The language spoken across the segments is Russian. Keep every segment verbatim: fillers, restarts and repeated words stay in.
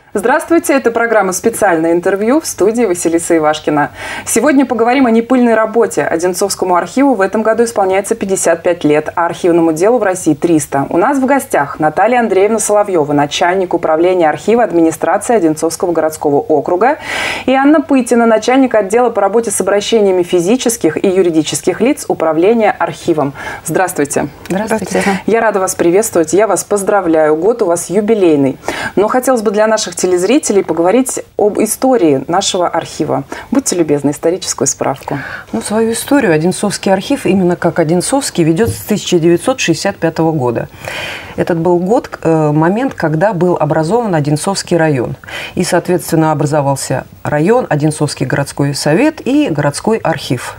Здравствуйте, это программа «Специальное интервью», в студии Василиса Ивашкина. Сегодня поговорим о непыльной работе. Одинцовскому архиву в этом году исполняется пятьдесят пять лет, а архивному делу в России триста. У нас в гостях Наталья Андреевна Соловьева, начальник управления архива администрации Одинцовского городского округа, и Анна Пытина, начальник отдела по работе с обращениями физических и юридических лиц управления архивом. Здравствуйте. Здравствуйте. Я рада вас приветствовать, я вас поздравляю. Год у вас юбилейный. Но хотелось бы для наших телезрителей поговорить об истории нашего архива. Будьте любезны, историческую справку. Ну, свою историю Одинцовский архив, именно как Одинцовский, ведет с тысяча девятьсот шестьдесят пятого года. Этот был год, момент, когда был образован Одинцовский район. И, соответственно, образовался район, Одинцовский городской совет и городской архив.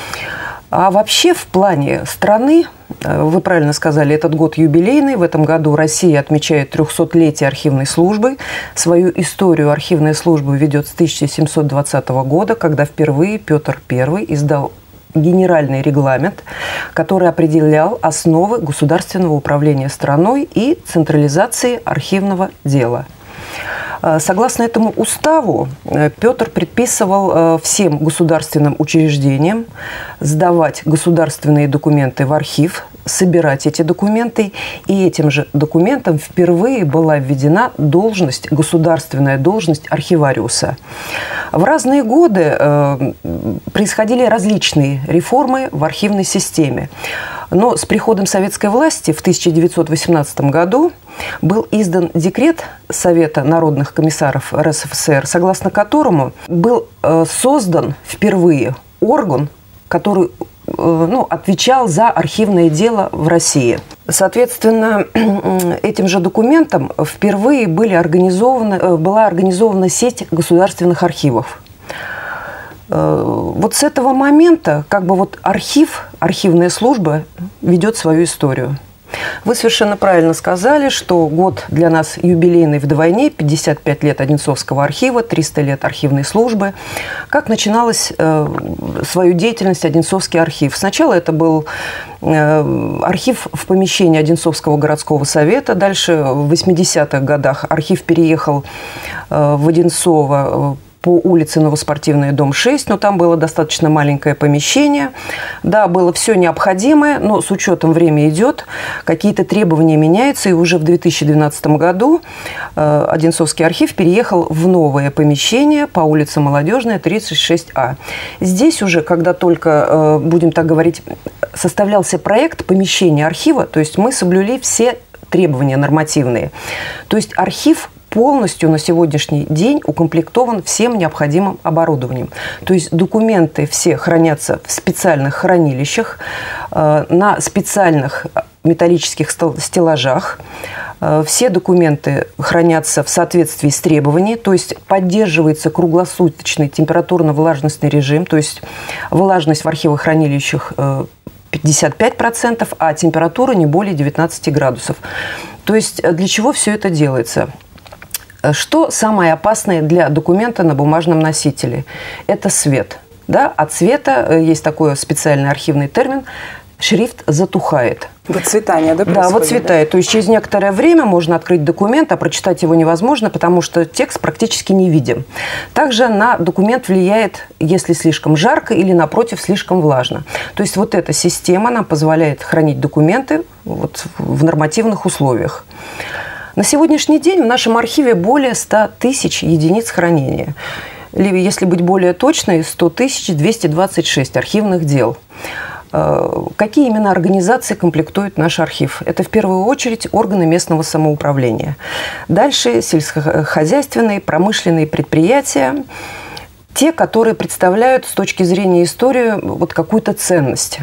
А вообще в плане страны, вы правильно сказали, этот год юбилейный. В этом году Россия отмечает трехсотлетие архивной службы. Свою историю архивная служба ведет с тысяча семьсот двадцатого года, когда впервые Петр Первый издал генеральный регламент, который определял основы государственного управления страной и централизации архивного дела. Согласно этому уставу, Петр предписывал всем государственным учреждениям сдавать государственные документы в архив, собирать эти документы, и этим же документом впервые была введена должность, государственная должность архивариуса. В разные годы происходили различные реформы в архивной системе. Но с приходом советской власти в тысяча девятьсот восемнадцатом году был издан декрет Совета народных комиссаров эр эс эф эс эр, согласно которому был создан впервые орган, который ну, отвечал за архивное дело в России. Соответственно, этим же документом впервые были организованы, была организована сеть государственных архивов. Вот с этого момента как бы вот архив, архивная служба ведет свою историю. Вы совершенно правильно сказали, что год для нас юбилейный вдвойне, пятьдесят пять лет Одинцовского архива, триста лет архивной службы. Как начиналась э, свою деятельность Одинцовский архив? Сначала это был э, архив в помещении Одинцовского городского совета. Дальше в восьмидесятых годах архив переехал э, в Одинцово, по улице Новоспортивная, дом шесть, но там было достаточно маленькое помещение. Да, было все необходимое, но с учетом время идет, какие-то требования меняются, и уже в две тысячи двенадцатом году э, Одинцовский архив переехал в новое помещение по улице Молодежная, тридцать шесть А. Здесь уже, когда только, э, будем так говорить, составлялся проект помещения архива, то есть мы соблюли все требования нормативные. То есть архив полностью на сегодняшний день укомплектован всем необходимым оборудованием. То есть документы все хранятся в специальных хранилищах, на специальных металлических стеллажах. Все документы хранятся в соответствии с требованиями, то есть поддерживается круглосуточный температурно-влажностный режим, то есть влажность в архивохранилищах пятьдесят пять процентов, а температура не более девятнадцати градусов. То есть для чего все это делается? Что самое опасное для документа на бумажном носителе? Это свет. Да? От света есть такой специальный архивный термин – шрифт затухает. Выцветание, да, происходит? Да, выцветает. Да? То есть через некоторое время можно открыть документ, а прочитать его невозможно, потому что текст практически не видим. Также на документ влияет, если слишком жарко или, напротив, слишком влажно. То есть вот эта система нам позволяет хранить документы вот в нормативных условиях. На сегодняшний день в нашем архиве более ста тысяч единиц хранения. Или, если быть более точной, сто тысяч двести двадцать шесть архивных дел. Какие именно организации комплектуют наш архив? Это в первую очередь органы местного самоуправления. Дальше сельскохозяйственные, промышленные предприятия, те, которые представляют с точки зрения истории вот какую-то ценность.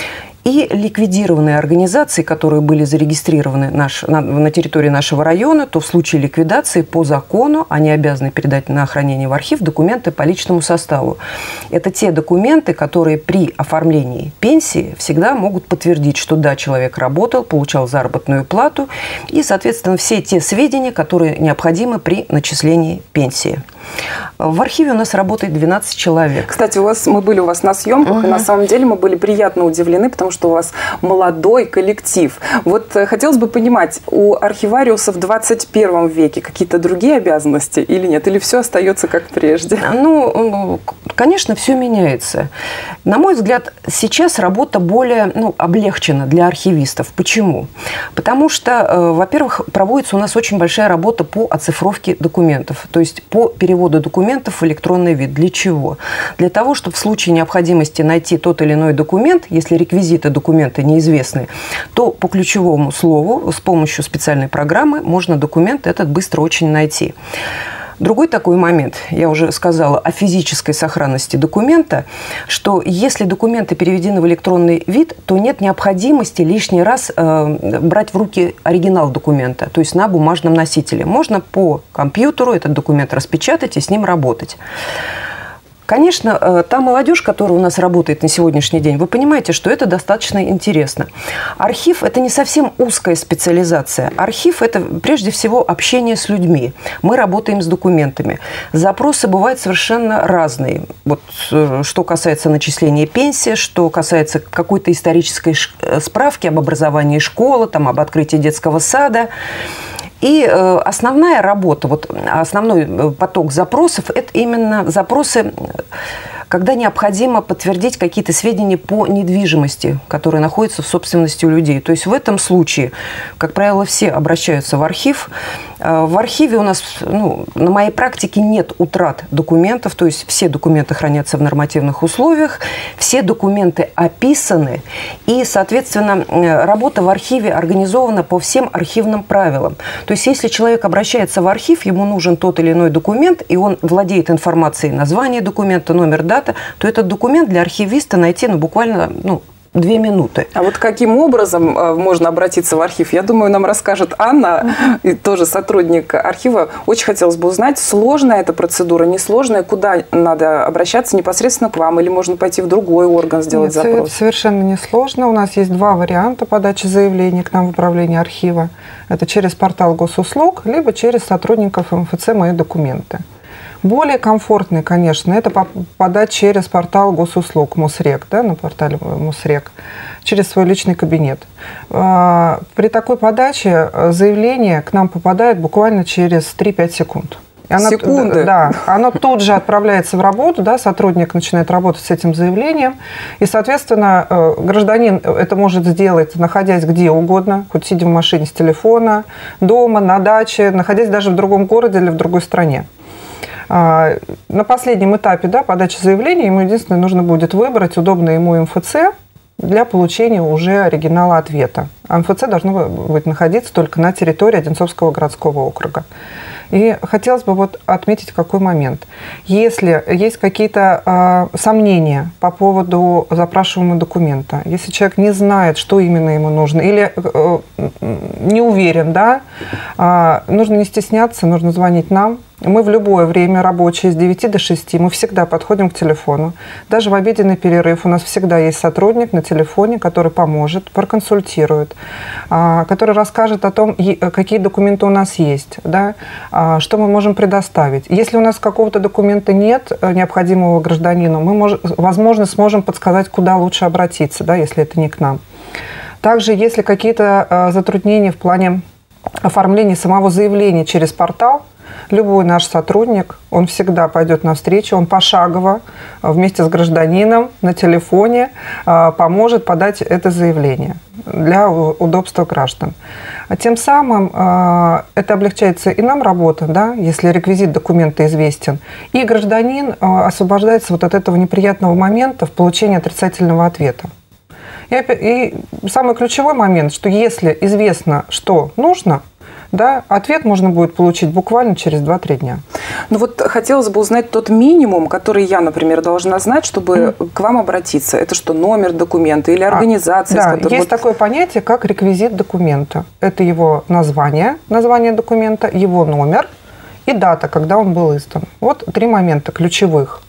И ликвидированные организации, которые были зарегистрированы наш, на, на территории нашего района, то в случае ликвидации по закону они обязаны передать на хранение в архив документы по личному составу. Это те документы, которые при оформлении пенсии всегда могут подтвердить, что да, человек работал, получал заработную плату и, соответственно, все те сведения, которые необходимы при начислении пенсии. В архиве у нас работает двенадцать человек. Кстати, у вас, мы были у вас на съемках, угу. и на самом деле мы были приятно удивлены, потому что у вас молодой коллектив. Вот хотелось бы понимать, у архивариуса в двадцать первом веке какие-то другие обязанности или нет? Или все остается как прежде? Ну, конечно, все меняется. На мой взгляд, сейчас работа более ну, облегчена для архивистов. Почему? Потому что, во-первых, проводится у нас очень большая работа по оцифровке документов, то есть по переводу документов в электронный вид. Для чего? Для того, чтобы в случае необходимости найти тот или иной документ, если реквизиты документа неизвестны, то по ключевому слову с помощью специальной программы можно документ этот быстро очень найти. Другой такой момент, я уже сказала о физической сохранности документа, что если документы переведены в электронный вид, то нет необходимости лишний раз э, брать в руки оригинал документа, то есть на бумажном носителе. Можно по компьютеру этот документ распечатать и с ним работать. Конечно, та молодежь, которая у нас работает на сегодняшний день, вы понимаете, что это достаточно интересно. Архив – это не совсем узкая специализация. Архив – это прежде всего общение с людьми. Мы работаем с документами. Запросы бывают совершенно разные. Вот, что касается начисления пенсии, что касается какой-то исторической справки об образовании школы, там, об открытии детского сада. И основная работа, вот основной поток запросов – это именно запросы, когда необходимо подтвердить какие-то сведения по недвижимости, которые находятся в собственности у людей. То есть в этом случае, как правило, все обращаются в архив. В архиве у нас, ну, на моей практике нет утрат документов, то есть все документы хранятся в нормативных условиях, все документы описаны, и, соответственно, работа в архиве организована по всем архивным правилам. То есть если человек обращается в архив, ему нужен тот или иной документ, и он владеет информацией название документа, номер, дата, то этот документ для архивиста найти ну, буквально ну, две минуты. А вот каким образом можно обратиться в архив? Я думаю, нам расскажет Анна, и тоже сотрудник архива. Очень хотелось бы узнать, сложная эта процедура, несложная, куда надо обращаться непосредственно к вам, или можно пойти в другой орган сделать Нет, запрос? Это совершенно несложно. У нас есть два варианта подачи заявления к нам в управление архива. Это через портал госуслуг, либо через сотрудников эм эф цэ «Мои документы». Более комфортный, конечно, это подать через портал госуслуг МОСРЕК, да, на портале МОСРЕК, через свой личный кабинет. При такой подаче заявление к нам попадает буквально через три-пять секунд. И оно, Секунды. Да, оно тут же отправляется в работу, да, сотрудник начинает работать с этим заявлением, и, соответственно, гражданин это может сделать, находясь где угодно, хоть сидя в машине с телефона, дома, на даче, находясь даже в другом городе или в другой стране. На последнем этапе, да, подачи заявления ему единственное нужно будет выбрать удобное ему эм эф цэ для получения уже оригинала ответа. А эм эф цэ должно быть находиться только на территории Одинцовского городского округа. И хотелось бы вот отметить какой момент. Если есть какие-то э, сомнения по поводу запрашиваемого документа, если человек не знает, что именно ему нужно, или э, не уверен, да, э, нужно не стесняться, нужно звонить нам. Мы в любое время рабочее с девяти до шести, мы всегда подходим к телефону. Даже в обеденный перерыв у нас всегда есть сотрудник на телефоне, который поможет, проконсультирует, который расскажет о том, какие документы у нас есть, да, что мы можем предоставить. Если у нас какого-то документа нет, необходимого гражданину, мы, можем, возможно, сможем подсказать, куда лучше обратиться, да, если это не к нам. Также, если какие-то затруднения в плане оформления самого заявления через портал, любой наш сотрудник, он всегда пойдет навстречу, он пошагово вместе с гражданином на телефоне поможет подать это заявление для удобства граждан. Тем самым это облегчается и нам работа, да, если реквизит документа известен, и гражданин освобождается вот от этого неприятного момента в получении отрицательного ответа. И, и самый ключевой момент, что если известно, что нужно, да, ответ можно будет получить буквально через два-три дня. Ну вот хотелось бы узнать тот минимум, который я, например, должна знать, чтобы mm. к вам обратиться. Это что, номер документа или организация? А, да, которой... есть вот... такое понятие, как реквизит документа. Это его название, название документа, его номер и дата, когда он был издан. Вот три момента ключевых,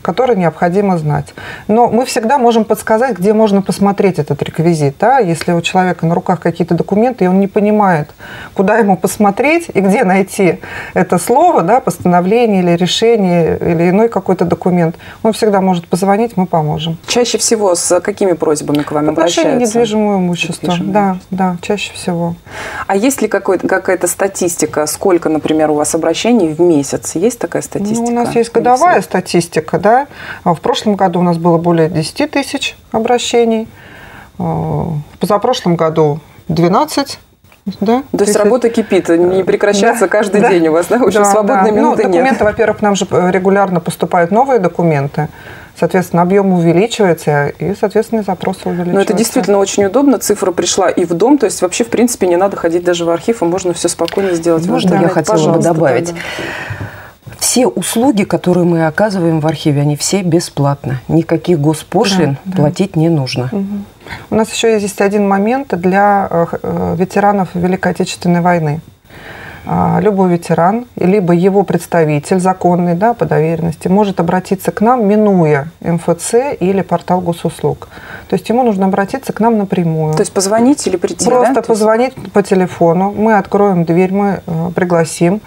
который необходимо знать. Но мы всегда можем подсказать, где можно посмотреть этот реквизит. Да? Если у человека на руках какие-то документы, и он не понимает, куда ему посмотреть и где найти это слово, да, постановление или решение, или иной какой-то документ, он всегда может позвонить, мы поможем. Чаще всего с какими просьбами к вам обращаются? Отношение недвижимого имущества. Да, да, чаще всего. А есть ли какая-то статистика, сколько, например, у вас обращений в месяц? Есть такая статистика? Ну, у нас есть годовая статистика, да. В прошлом году у нас было более десяти тысяч обращений. В позапрошлом году двенадцать. Да? То есть работа кипит, не прекращается, да, каждый да, день у вас, да? Очень да, свободной да. минуты ну, нет. Документы, во-первых, к нам же регулярно поступают новые документы. Соответственно, объем увеличивается, и, соответственно, запросы увеличиваются. Но это действительно очень удобно. Цифра пришла и в дом. То есть вообще, в принципе, не надо ходить даже в архив, и можно все спокойно сделать. Можно, я хотела бы добавить. Да, да. Все услуги, которые мы оказываем в архиве, они все бесплатно. Никаких госпошлин да, платить да. не нужно. Угу. У нас еще есть один момент для ветеранов Великой Отечественной войны. Любой ветеран, либо его представитель законный, да, по доверенности, может обратиться к нам, минуя эм эф цэ или портал госуслуг. То есть ему нужно обратиться к нам напрямую. То есть позвонить или прийти? Просто да? позвонить есть... по телефону. Мы откроем дверь, мы пригласим,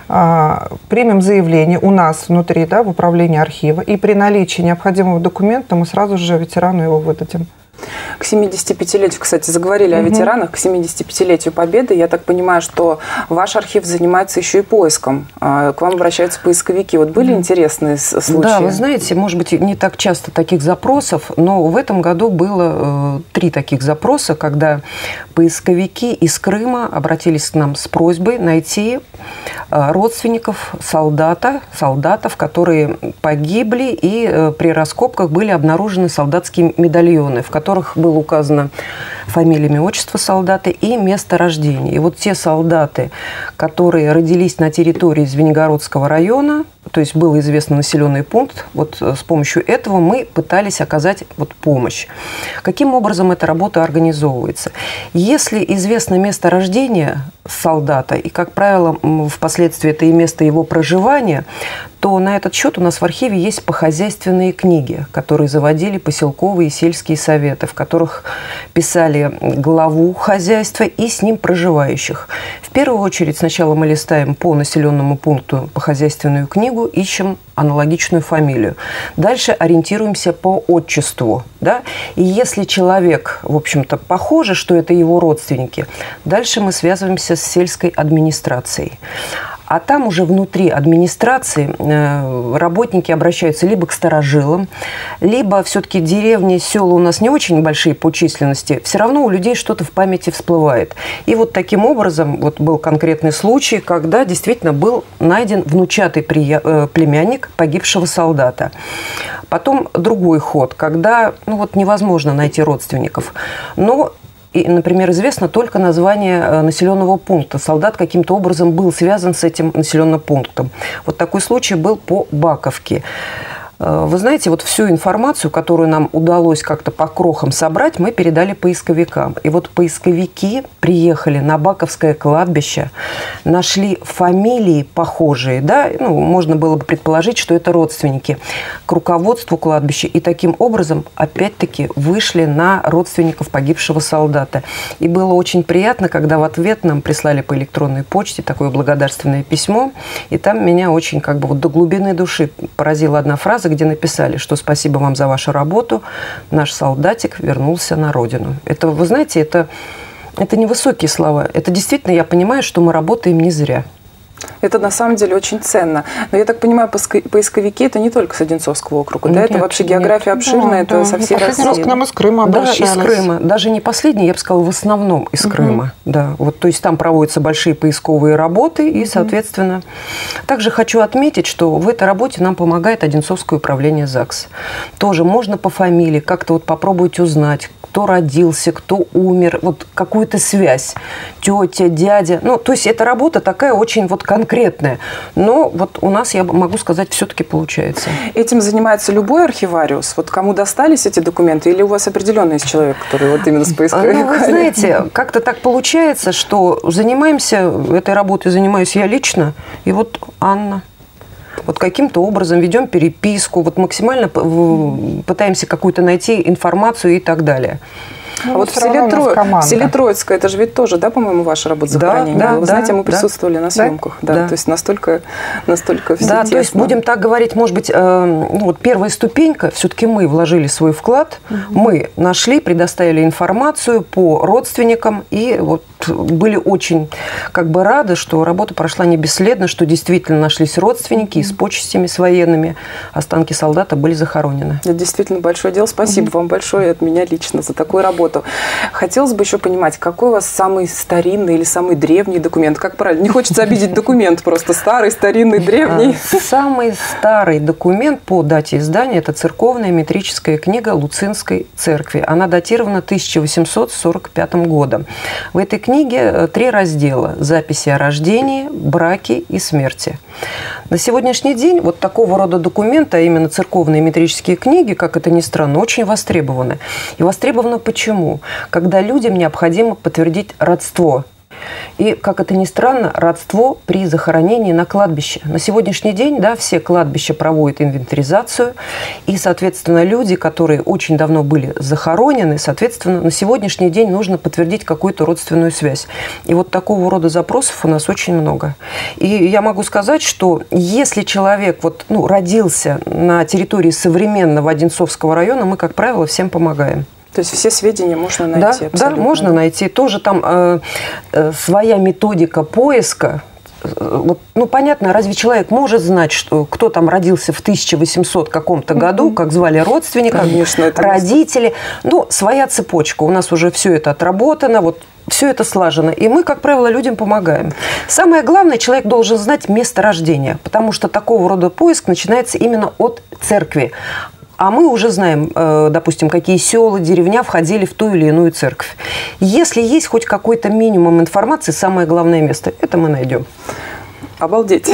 примем заявление у нас внутри, да, в управлении архива, и при наличии необходимого документа мы сразу же ветерану его выдадим. К семидесятипятилетию, кстати, заговорили угу. о ветеранах, к семидесятипятилетию Победы. Я так понимаю, что ваш архив занимается еще и поиском. К вам обращаются поисковики. Вот были угу. интересные случаи? Да, вы знаете, может быть, не так часто таких запросов, но в этом году было э, три таких запроса, когда поисковики из Крыма обратились к нам с просьбой найти э, родственников солдата, солдатов, которые погибли, и э, при раскопках были обнаружены солдатские медальоны, в которых было указано фамилия, имя, отчество солдата и место рождения. И вот те солдаты, которые родились на территории Звенигородского района, то есть был известный населенный пункт, вот с помощью этого мы пытались оказать вот помощь. Каким образом эта работа организовывается? Если известно место рождения солдата, и, как правило, впоследствии это и место его проживания, то на этот счет у нас в архиве есть похозяйственные книги, которые заводили поселковые и сельские советы, в которых писали главу хозяйства и с ним проживающих. В первую очередь сначала мы листаем по населенному пункту похозяйственную книгу, ищем аналогичную фамилию. Дальше ориентируемся по отчеству. Да? И если человек, в общем-то, похоже, что это его родственники, дальше мы связываемся с сельской администрацией. А там уже внутри администрации работники обращаются либо к старожилам, либо все-таки деревни, села у нас не очень большие по численности, все равно у людей что-то в памяти всплывает. И вот таким образом вот был конкретный случай, когда действительно был найден внучатый племянник погибшего солдата. Потом другой ход, когда ну вот невозможно найти родственников, но и, например, известно только название населенного пункта. Солдат каким-то образом был связан с этим населенным пунктом. Вот такой случай был по Баковке. Вы знаете, вот всю информацию, которую нам удалось как-то по крохам собрать, мы передали поисковикам. И вот поисковики приехали на Баковское кладбище, нашли фамилии похожие, да, ну, можно было бы предположить, что это родственники, к руководству кладбища. И таким образом, опять-таки, вышли на родственников погибшего солдата. И было очень приятно, когда в ответ нам прислали по электронной почте такое благодарственное письмо. И там меня очень как бы вот до глубины души поразила одна фраза, где написали, что спасибо вам за вашу работу, наш солдатик вернулся на родину. Это, вы знаете, это, это не высокие слова. Это действительно, я понимаю, что мы работаем не зря. Это на самом деле очень ценно. Но я так понимаю, поисковики это не только с Одинцовского округа, нет, да? Это вообще география нет. обширная, да, это да. со всей России. Раз к нам из Крыма обращались. Да, из Крыма. Даже не последний, я бы сказала, в основном из угу. Крыма. Да. Вот, то есть там проводятся большие поисковые работы, и, угу. соответственно... Также хочу отметить, что в этой работе нам помогает Одинцовское управление ЗАГС. Тоже можно по фамилии как-то вот попробовать узнать, кто родился, кто умер, вот какую-то связь, тетя, дядя. Ну, то есть эта работа такая очень вот конкретная. Но вот у нас, я могу сказать, все-таки получается. Этим занимается любой архивариус? Вот кому достались эти документы? Или у вас определенный есть человек, который вот именно с поисковиками? Ну, вы знаете, как-то так получается, что занимаемся, этой работой занимаюсь я лично, и вот Анна. вот каким-то образом ведем переписку, вот максимально пытаемся какую-то найти информацию и так далее. Ну, а вот в селе, Тро... в селе Троицкое, это же ведь тоже, да, по-моему, ваша работа захоронения? Да, да, Вы да, знаете, мы да, присутствовали на съемках. Да, да. То есть настолько, настолько все Да, тесно. То есть будем так говорить, может быть, э, ну, вот первая ступенька, все-таки мы вложили свой вклад, угу. мы нашли, предоставили информацию по родственникам и вот были очень как бы рады, что работа прошла не бесследно, что действительно нашлись родственники, и с почестями с военными останки солдата были захоронены. Это действительно большое дело. Спасибо угу. вам большое от меня лично за такую работу. Хотелось бы еще понимать, какой у вас самый старинный или самый древний документ? Как правильно? Не хочется обидеть документ, просто старый, старинный, древний. Самый старый документ по дате издания – это церковная метрическая книга Луцинской церкви. Она датирована тысяча восемьсот сорок пятым годом. В этой книге три раздела – записи о рождении, браке и смерти. На сегодняшний день вот такого рода документы, а именно церковные метрические книги, как это ни странно, очень востребованы. И востребованы почему? Когда людям необходимо подтвердить родство. И, как это ни странно, родство при захоронении на кладбище. На сегодняшний день, да, все кладбища проводят инвентаризацию, и, соответственно, люди, которые очень давно были захоронены, соответственно, на сегодняшний день нужно подтвердить какую-то родственную связь. И вот такого рода запросов у нас очень много. И я могу сказать, что если человек вот, ну, родился на территории современного Одинцовского района, мы, как правило, всем помогаем. То есть все сведения можно найти? Да, да, можно найти. Тоже там э, э, своя методика поиска. Вот, ну, понятно, разве человек может знать, что, кто там родился в тысяча восемьсотом каком-то году, mm-hmm. как звали родственника, Конечно, родители. Ну, своя цепочка. У нас уже все это отработано, вот все это слажено. И мы, как правило, людям помогаем. Самое главное, человек должен знать место рождения, потому что такого рода поиск начинается именно от церкви. А мы уже знаем, допустим, какие села, деревня входили в ту или иную церковь. Если есть хоть какой-то минимум информации, самое главное место, это мы найдем. Обалдеть.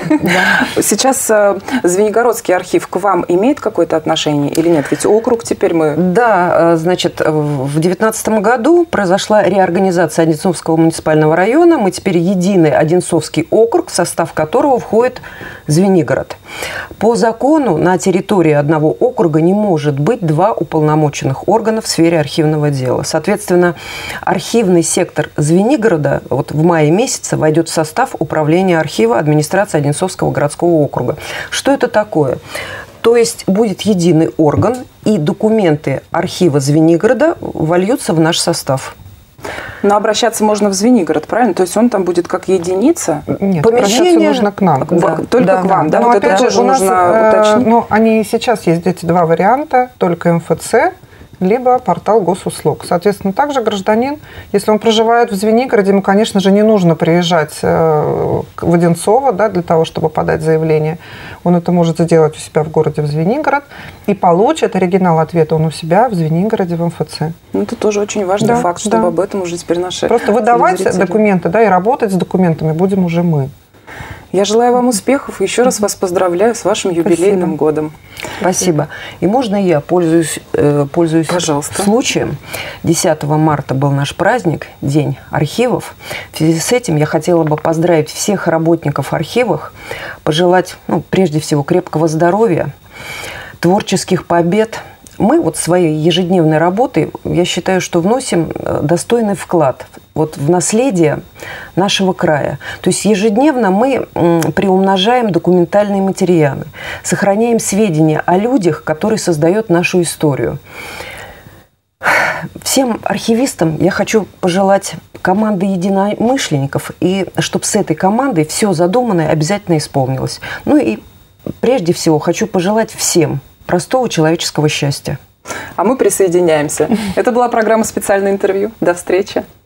Да. Сейчас Звенигородский архив к вам имеет какое-то отношение или нет? Ведь округ теперь мы... Да, значит, в две тысячи девятнадцатом году произошла реорганизация Одинцовского муниципального района. Мы теперь единый Одинцовский округ, в состав которого входит Звенигород. По закону на территории одного округа не может быть два уполномоченных органа в сфере архивного дела. Соответственно, архивный сектор Звенигорода вот в мае месяце войдет в состав управления архива администрации Одинцовского городского округа. Что это такое? То есть будет единый орган, и документы архива Звенигорода вольются в наш состав. Но обращаться можно в Звенигород, правильно? То есть он там будет как единица? Нет, помещение нужно к нам. Да. Только да, к вам, да? да? Вот это опять тоже же нужно э, уточнить. Ну, они сейчас есть эти два варианта, только эм эф це, либо портал госуслуг. Соответственно, также гражданин, если он проживает в Звенигороде, ему, конечно же, не нужно приезжать в Одинцово, да, для того, чтобы подать заявление. Он это может сделать у себя в городе в Звенигород и получит оригинал ответа он у себя в Звенигороде в эм эф це. Ну, это тоже очень важный да, факт, чтобы да. об этом уже теперь наши Просто выдавать документы, да, и работать с документами будем уже мы. Я желаю вам успехов. Еще раз вас поздравляю с вашим юбилейным Спасибо. годом. Спасибо. И можно я пользуюсь, пользуюсь Пожалуйста. случаем? десятого марта был наш праздник, День архивов. В связи с этим я хотела бы поздравить всех работников архивов, пожелать, ну, прежде всего, крепкого здоровья, творческих побед. Мы вот своей ежедневной работой, я считаю, что вносим достойный вклад вот в наследие нашего края. То есть ежедневно мы приумножаем документальные материалы, сохраняем сведения о людях, которые создают нашу историю. Всем архивистам я хочу пожелать команды единомышленников, и чтобы с этой командой все задуманное обязательно исполнилось. Ну и прежде всего хочу пожелать всем простого человеческого счастья. А мы присоединяемся. Это была программа «Специальное интервью». До встречи.